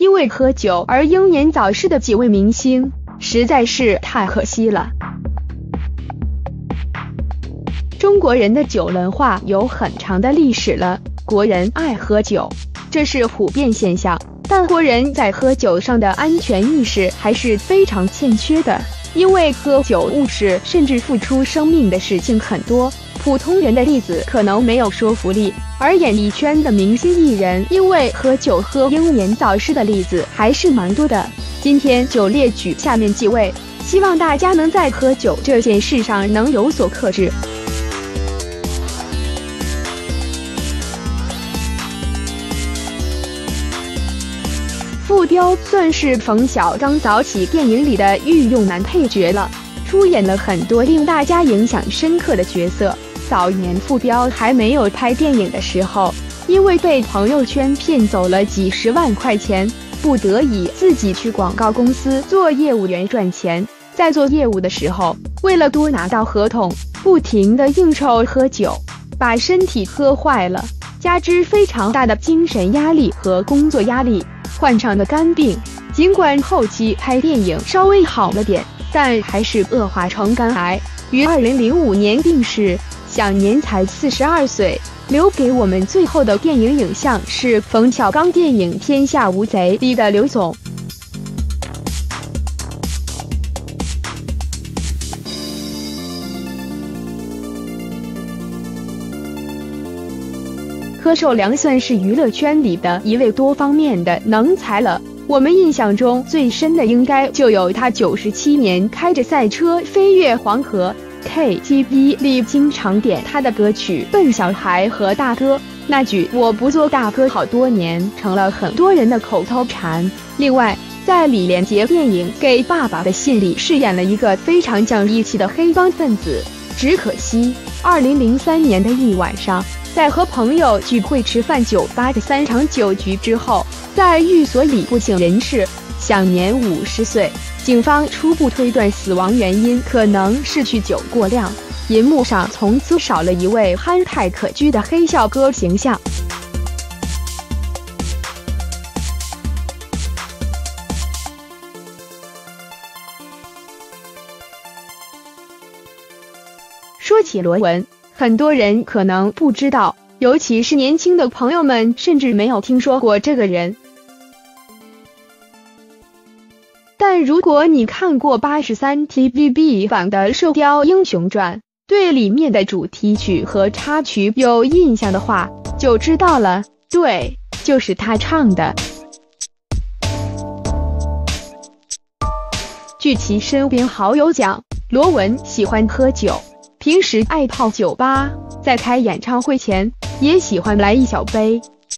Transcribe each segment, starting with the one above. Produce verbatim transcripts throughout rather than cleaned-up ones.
因为喝酒而英年早逝的几位明星，实在是太可惜了。中国人的酒文化有很长的历史了，国人爱喝酒，这是普遍现象，但国人在喝酒上的安全意识还是非常欠缺的，因为喝酒误事甚至付出生命的事情很多，普通人的例子可能没有说服力，而演艺圈的明星艺人因为喝酒喝英年早逝的例子还是蛮多的。今天就列举下面几位，希望大家能在喝酒这件事上能有所克制。傅彪算是冯小刚早起电影里的御用男配角了，出演了很多令大家影响深刻的角色。早年傅彪还没有拍电影的时候，因为被朋友圈骗走了几十万块钱，不得已自己去广告公司做业务员赚钱。在做业务的时候，为了多拿到合同，不停地应酬喝酒，把身体喝坏了，加之非常大的精神压力和工作压力，患上了肝病。尽管后期拍电影稍微好了点，但还是恶化成肝癌，于二零零五年病逝，享年才四十二岁。留给我们最后的电影影像是冯小刚电影《天下无贼》里的刘总。柯受良算是娱乐圈里的一位多方面的能才了，我们印象中最深的应该就有他九十七年开着赛车飞越黄河， K T V 里经常点他的歌曲《笨小孩》和大哥，那句我不做大哥好多年成了很多人的口头禅。另外，在李连杰电影《给爸爸的信》里饰演了一个非常讲义气的黑帮分子，只可惜二零零三年的一晚上，在和朋友聚会吃饭酒吧的三场酒局之后，在寓所里不省人事，享年五十岁。警方初步推断死亡原因可能是酗酒过量。银幕上从此少了一位憨态可掬的黑笑哥形象。说起罗文，很多人可能不知道，尤其是年轻的朋友们甚至没有听说过这个人。但如果你看过八十三 T V B 版的《射雕英雄传》，对里面的主题曲和插曲有印象的话，就知道了，对，就是他唱的。据其身边好友讲，罗文喜欢喝酒，平时爱泡酒吧，在开演唱会前也喜欢来一小杯。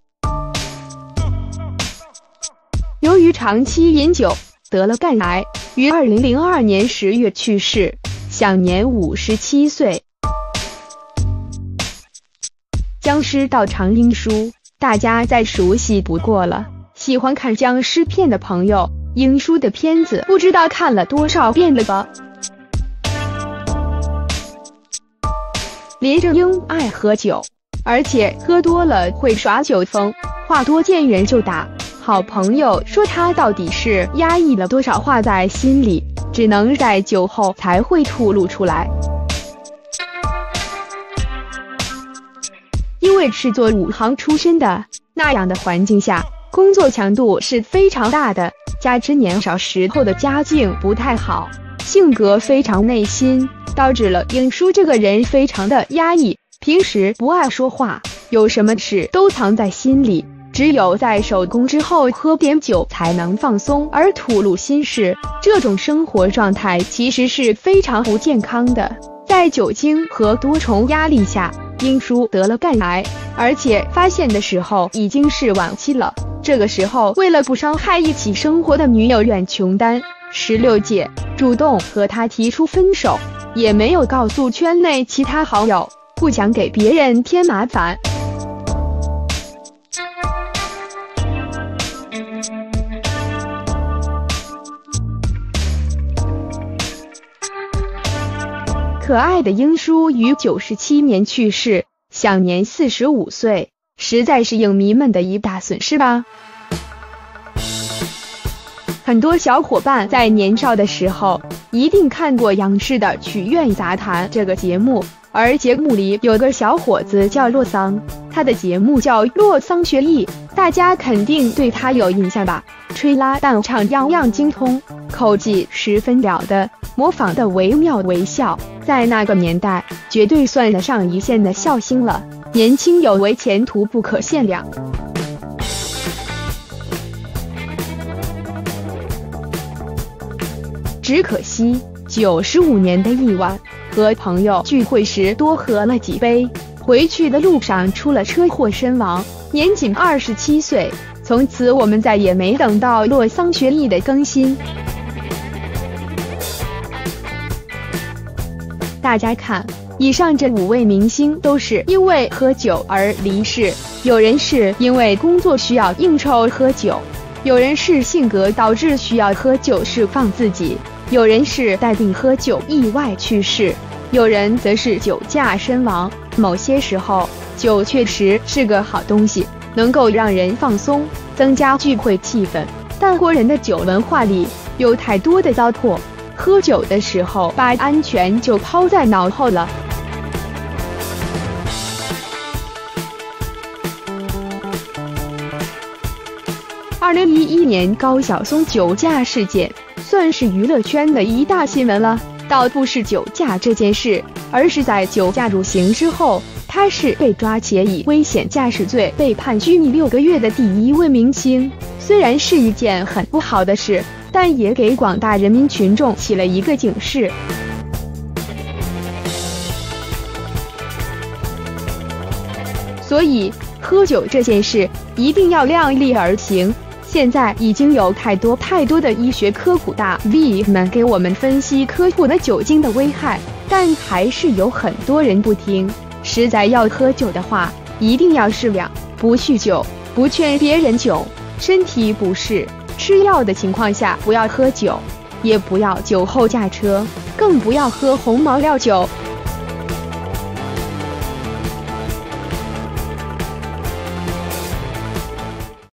由于长期饮酒，得了肝癌，于二零零二年十月去世，享年五十七岁。僵尸道长英叔，大家再熟悉不过了。喜欢看僵尸片的朋友，英叔的片子不知道看了多少遍了吧？林正英爱喝酒，而且喝多了会耍酒疯，话多见人就打。好朋友说他到底是压抑了多少话在心里，只能在酒后才会吐露出来。因为是做武行出身的，那样的环境下，工作强度是非常大的，加之年少时候的家境不太好，性格非常内心，导致了英叔这个人非常的压抑，平时不爱说话，有什么事都藏在心里，只有在收工之后喝点酒才能放松而吐露心事。这种生活状态其实是非常不健康的。在酒精和多重压力下，英叔得了肝癌，而且发现的时候已经是晚期了。这个时候，为了不伤害一起生活的女友苑琼丹，十六姐主动和他提出分手，也没有告诉圈内其他好友，不想给别人添麻烦。可爱的英叔于九十七年去世，享年四十五岁，实在是影迷们的一大损失吧。 很多小伙伴在年少的时候一定看过央视的《曲苑杂谈》这个节目，而节目里有个小伙子叫洛桑，他的节目叫洛桑学艺，大家肯定对他有印象吧？吹拉弹唱样样精通，口技十分了得，模仿的惟妙惟肖，在那个年代绝对算得上一线的笑星了，年轻有为，前途不可限量。只可惜九十五年的一晚，和朋友聚会时多喝了几杯，回去的路上出了车祸身亡，年仅二十七岁。从此我们再也没等到洛桑学艺的更新。大家看，以上这五位明星都是因为喝酒而离世，有人是因为工作需要应酬喝酒，有人是性格导致需要喝酒释放自己，有人是带病喝酒意外去世，有人则是酒驾身亡。某些时候，酒确实是个好东西，能够让人放松，增加聚会气氛，但国人的酒文化里有太多的糟粕，喝酒的时候把安全就抛在脑后了。二零一一年高晓松酒驾事件算是娱乐圈的一大新闻了，倒不是酒驾这件事，而是在酒驾入刑之后，他是被抓且以危险驾驶罪被判拘役六个月的第一位明星。虽然是一件很不好的事，但也给广大人民群众起了一个警示。所以喝酒这件事一定要量力而行。现在已经有太多太多的医学科普大 V 们给我们分析科普的酒精的危害，但还是有很多人不听。实在要喝酒的话，一定要适量，不酗酒，不劝别人酒，身体不适、吃药的情况下不要喝酒，也不要酒后驾车，更不要喝红毛料酒。